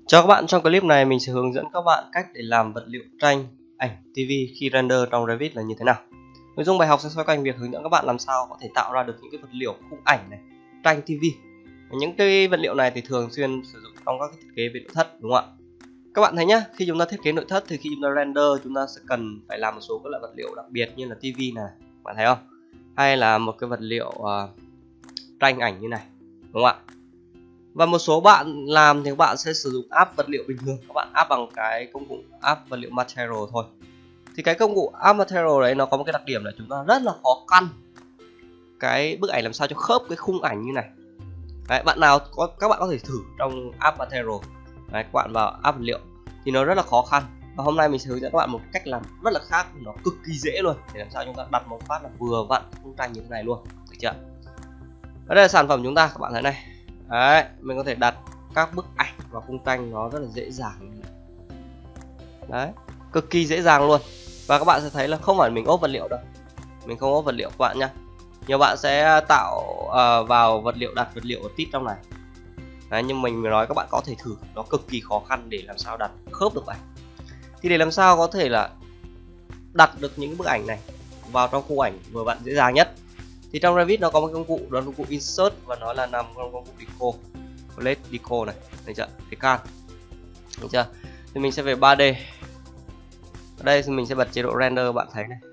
Chào các bạn, trong clip này mình sẽ hướng dẫn các bạn cách để làm vật liệu tranh ảnh TV khi render trong Revit là như thế nào. Nội dung bài học sẽ xoay quanh việc hướng dẫn các bạn làm sao có thể tạo ra được những cái vật liệu khung ảnh này, tranh TV. Những cái vật liệu này thì thường xuyên sử dụng trong các thiết kế về nội thất, đúng không ạ? Các bạn thấy nhá, khi chúng ta thiết kế nội thất thì khi chúng ta render chúng ta sẽ cần phải làm một số các loại vật liệu đặc biệt như là TV này, bạn thấy không? Hay là một cái vật liệu tranh ảnh như này, đúng không ạ? Và một số bạn làm thì các bạn sẽ sử dụng áp vật liệu bình thường, các bạn áp bằng cái công cụ áp vật liệu material thôi. Thì cái công cụ áp material đấy nó có một cái đặc điểm là chúng ta rất là khó căn cái bức ảnh làm sao cho khớp cái khung ảnh như này. Đấy, các bạn có thể thử trong áp material. Đấy, các bạn vào áp vật liệu thì nó rất là khó khăn. Và hôm nay mình sẽ hướng dẫn các bạn một cách làm rất là khác, nó cực kỳ dễ luôn, để làm sao chúng ta đặt một phát là vừa vặn khung tranh như thế này luôn, được chưa? Ở đây là sản phẩm chúng ta, các bạn thấy này. Đấy, mình có thể đặt các bức ảnh vào khung tranh nó rất là dễ dàng. Đấy, cực kỳ dễ dàng luôn. Và các bạn sẽ thấy là không phải mình ốp vật liệu đâu, mình không ốp vật liệu các bạn nhá. Nhiều bạn sẽ tạo vào vật liệu, đặt vật liệu ở tít trong này. Đấy, nhưng mình nói các bạn có thể thử, nó cực kỳ khó khăn để làm sao đặt khớp được ảnh. Thì để làm sao có thể là đặt được những bức ảnh này vào trong khung ảnh vừa vặn dễ dàng nhất, thì trong Revit nó có một công cụ, đó là công cụ Insert, và nó là nằm trong công cụ Deco, Palette Deco này, được chưa? Decan, được chưa? Thì mình sẽ về 3D. Ở đây thì mình sẽ bật chế độ render, bạn thấy này.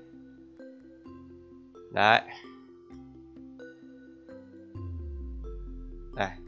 Đấy. Đây.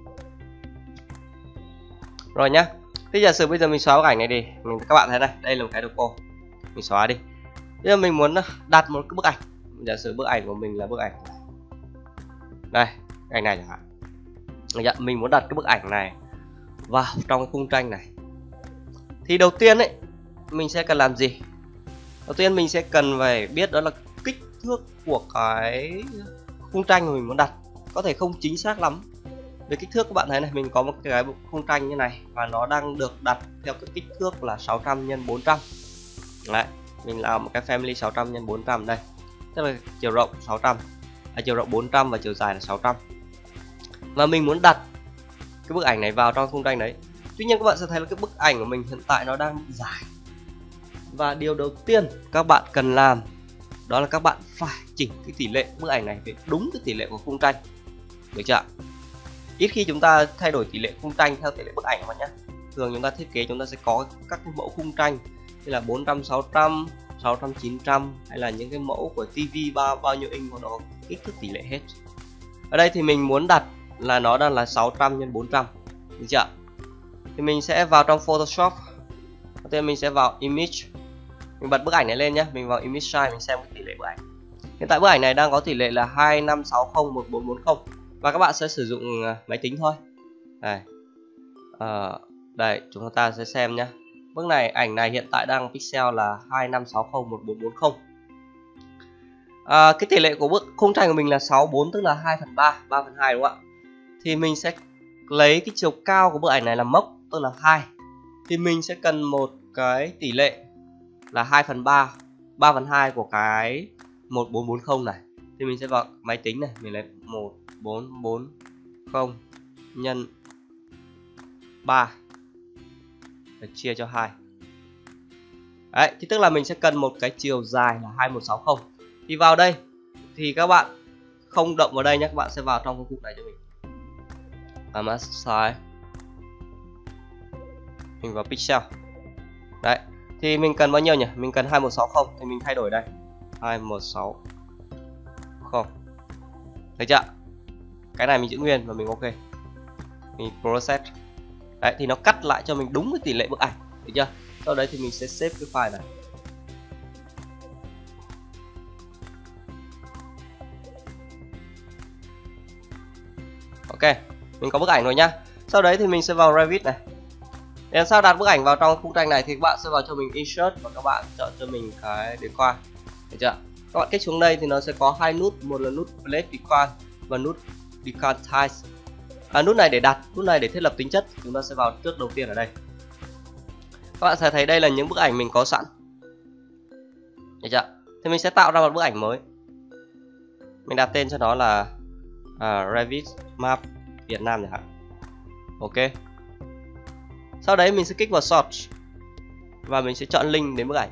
Rồi nhá. Thì giả sử bây giờ mình xóa bức ảnh này đi, các bạn thấy này, đây là một cái Deco. Mình xóa đi. Bây giờ mình muốn đặt một cái bức ảnh. Giả sử bức ảnh của mình là bức ảnh đây, ảnh này chẳng hạn. Mình muốn đặt cái bức ảnh này vào trong cái khung tranh này. Thì đầu tiên ấy, mình sẽ cần làm gì? Đầu tiên mình sẽ cần phải biết đó là kích thước của cái khung tranh mà mình muốn đặt. Có thể không chính xác lắm về kích thước, các bạn thấy này, mình có một cái khung tranh như này và nó đang được đặt theo cái kích thước là 600 x 400. Đấy, mình làm một cái family 600 x 400 đây. Tức là chiều rộng 600, chiều rộng 400 và chiều dài là 600. Và mình muốn đặt cái bức ảnh này vào trong khung tranh đấy. Tuy nhiên các bạn sẽ thấy là cái bức ảnh của mình hiện tại nó đang dài. Và điều đầu tiên các bạn cần làm đó là các bạn phải chỉnh cái tỷ lệ bức ảnh này về đúng cái tỷ lệ của khung tranh, được chưa? Ít khi chúng ta thay đổi tỷ lệ khung tranh theo tỷ lệ bức ảnh các bạn nhé. Thường chúng ta thiết kế chúng ta sẽ có các cái mẫu khung tranh như là 400, 600, 600, 900, hay là những cái mẫu của TV bao nhiêu inch của nó kích thước tỷ lệ hết. Ở đây thì mình muốn đặt là nó đang là 600 x 400, được chưa? Thì mình sẽ vào trong Photoshop. Đầu tiên mình sẽ vào Image, mình bật bức ảnh này lên nhé, mình vào Image Size, mình xem cái tỷ lệ bức ảnh. Hiện tại bức ảnh này đang có tỷ lệ là 25601440, và các bạn sẽ sử dụng máy tính thôi. Đây, đây chúng ta sẽ xem nhé. Bức này, ảnh này hiện tại đang pixel là 25601440. Cái tỷ lệ của bức khung tranh của mình là 64, tức là 2/3, 3/2 đúng không ạ? Thì mình sẽ lấy cái chiều cao của bức ảnh này là mốc, tức là 2. Thì mình sẽ cần một cái tỷ lệ là 2/3, 3/2 của cái 1440 này. Thì mình sẽ vào máy tính này, mình lấy 1440 nhân 3 để chia cho 2. Đấy, thì tức là mình sẽ cần một cái chiều dài là 2160. Thì vào đây thì các bạn không động vào đây nhé, các bạn sẽ vào trong công cụ này cho mình. Mask size. Mình vào pixel. Đấy, thì mình cần bao nhiêu nhỉ? Mình cần 2160 thì mình thay đổi đây. 2160. Thấy chưa? Cái này mình giữ nguyên và mình ok. Mình process. Đấy, thì nó cắt lại cho mình đúng cái tỷ lệ bức ảnh, được chưa? Sau đấy thì mình sẽ save cái file này. Ok, mình có bức ảnh rồi nhá. Sau đấy thì mình sẽ vào Revit này. Để làm sao đặt bức ảnh vào trong khung tranh này thì các bạn sẽ vào cho mình Insert và các bạn chọn cho mình cái Decan, được chưa? Các bạn kích xuống đây thì nó sẽ có hai nút, một là nút Palette Decan và nút Decan Tiles. Nút này để đặt, nút này để thiết lập tính chất. Chúng ta sẽ vào trước đầu tiên ở đây. Các bạn sẽ thấy đây là những bức ảnh mình có sẵn, được chưa? Thì mình sẽ tạo ra một bức ảnh mới. Mình đặt tên cho nó là Revit Map Việt Nam chẳng hạn. Ok. Sau đấy mình sẽ kích vào sort và mình sẽ chọn link đến bức ảnh.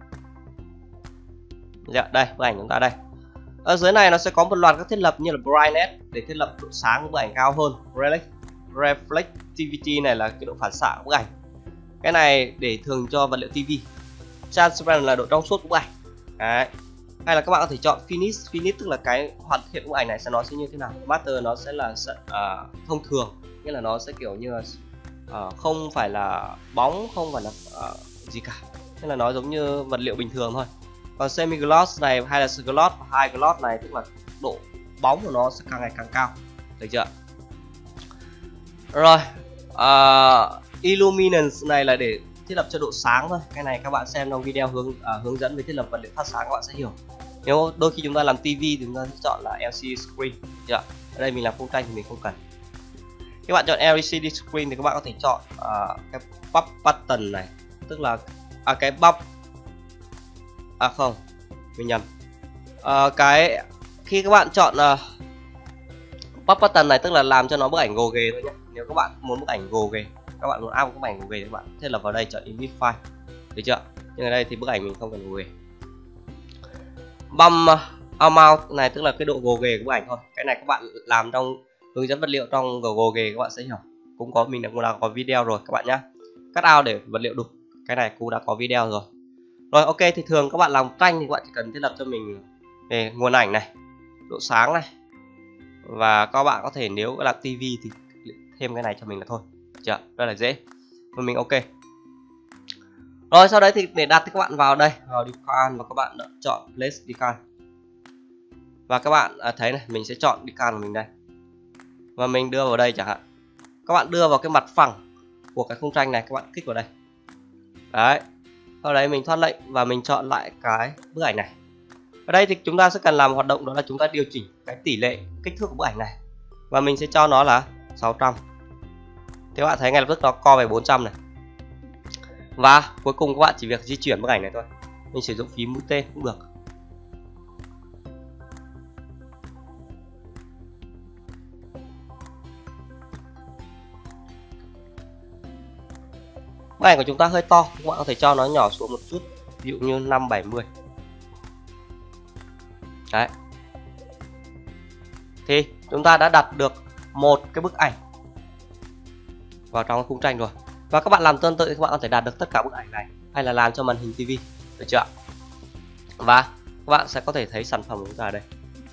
Dạ, đây bức ảnh chúng ta đây. Ở dưới này nó sẽ có một loạt các thiết lập như là brightness để thiết lập độ sáng của bức ảnh cao hơn, reflectivity này là cái độ phản xạ của bức ảnh, cái này để thường cho vật liệu TV, transparent là độ trong suốt của bức ảnh. Đấy. Hay là các bạn có thể chọn finish tức là cái hoàn thiện bức ảnh này nó sẽ như thế nào. Master nó sẽ là thông thường, nghĩa là nó sẽ kiểu như là không phải là bóng, không phải là gì cả, nên là nó giống như vật liệu bình thường thôi. Còn semi gloss này hay là gloss và high gloss này tức là độ bóng của nó sẽ càng ngày càng cao, được chưa? Rồi illuminance này là để thiết lập cho độ sáng thôi, cái này các bạn xem trong video hướng dẫn về thiết lập vật liệu phát sáng các bạn sẽ hiểu. Nếu đôi khi chúng ta làm TV thì chúng ta sẽ chọn là LCD screen, chưa? Ở đây mình làm full tranh thì mình không cần. Các bạn chọn LCD screen thì các bạn có thể chọn cái pop button này, tức là cái pop không, mình nhầm. Cái khi các bạn chọn pop button này tức là làm cho nó bức ảnh gồ ghề thôi nhé. Nếu các bạn muốn bức ảnh gồ ghề, các bạn muốn áp một bức ảnh gồ ghề thì các bạn thiết lập vào đây, chọn image file, được chưa? Nhưng ở đây thì bức ảnh mình không cần gồ ghề. Bump amount này tức là cái độ gồ ghề của bức ảnh thôi. Cái này các bạn làm trong hướng dẫn vật liệu trong gồ ghề các bạn sẽ hiểu. Mình đã có video rồi các bạn nhé. Cắt out để vật liệu đục, cái này cũng đã có video rồi. Rồi ok, thì thường các bạn làm tranh thì các bạn chỉ cần thiết lập cho mình về nguồn ảnh này, độ sáng này, và các bạn có thể nếu làm TV thì thêm cái này cho mình là thôi, chưa? Rất là dễ và mình ok. Rồi sau đấy thì để đặt thì các bạn vào đây, vào decal và các bạn chọn place decal và các bạn thấy này, mình sẽ chọn decal của mình đây và mình đưa vào đây chẳng hạn. Các bạn đưa vào cái mặt phẳng của cái khung tranh này, các bạn kích vào đây. Đấy. Sau đấy mình thoát lệnh và mình chọn lại cái bức ảnh này. Ở đây thì chúng ta sẽ cần làm một hoạt động, đó là chúng ta điều chỉnh cái tỷ lệ kích thước của bức ảnh này và mình sẽ cho nó là 600. Thì các bạn thấy ngay lập tức nó co về 400 này. Và cuối cùng các bạn chỉ việc di chuyển bức ảnh này thôi. Mình sử dụng phím mũi tên cũng được. Bức ảnh của chúng ta hơi to, các bạn có thể cho nó nhỏ xuống một chút, ví dụ như 570. Đấy. Thì chúng ta đã đặt được một cái bức ảnh vào trong khung tranh rồi. Và các bạn làm tương tự thì các bạn có thể đạt được tất cả bức ảnh này hay là làm cho màn hình TV, được chưa? Và các bạn sẽ có thể thấy sản phẩm của chúng ta ở đây.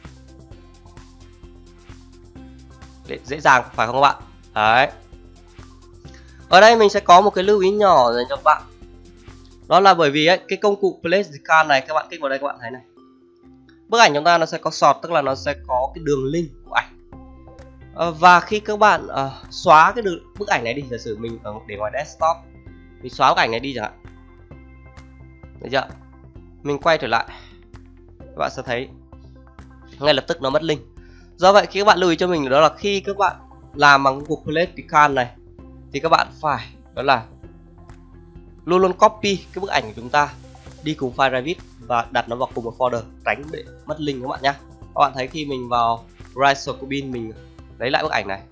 Dễ dàng phải không các bạn? Đấy. Ở đây mình sẽ có một cái lưu ý nhỏ dành cho các bạn. Đó là bởi vì ấy, cái công cụ Place Decal này, các bạn kích vào đây các bạn thấy này. Bức ảnh chúng ta nó sẽ có sort, tức là nó sẽ có cái đường link của ảnh. Và khi các bạn xóa cái bức ảnh này đi, giả sử mình để ngoài desktop, mình xóa bức ảnh này đi chẳng hạn, được chưa? Mình quay trở lại, các bạn sẽ thấy ngay lập tức nó mất link. Do vậy khi các bạn lưu ý cho mình đó là khi các bạn làm bằng cục Place Decal này thì các bạn phải đó là luôn luôn copy cái bức ảnh của chúng ta đi cùng file Revit và đặt nó vào cùng một folder, tránh để mất link các bạn nhé. Các bạn thấy khi mình vào Rhizocubin, mình lấy lại bức ảnh này,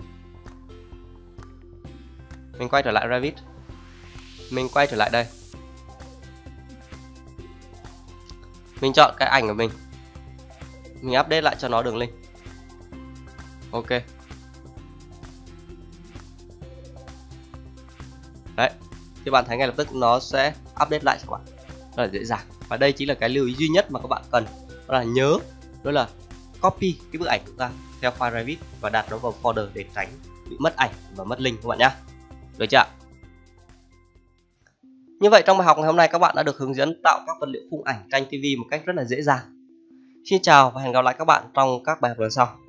mình quay trở lại Revit, mình quay trở lại đây, mình chọn cái ảnh của mình update lại cho nó đường link. Ok. Đấy, thì bạn thấy ngay lập tức nó sẽ update lại cho các bạn rất là dễ dàng. Và đây chính là cái lưu ý duy nhất mà các bạn cần, đó là nhớ, đó là copy cái bức ảnh của chúng ta theo file Revit và đặt nó vào folder để tránh bị mất ảnh và mất link các bạn nhé. Được chưa? Như vậy trong bài học ngày hôm nay các bạn đã được hướng dẫn tạo các vật liệu khung ảnh tranh TV một cách rất là dễ dàng. Xin chào và hẹn gặp lại các bạn trong các bài học lần sau.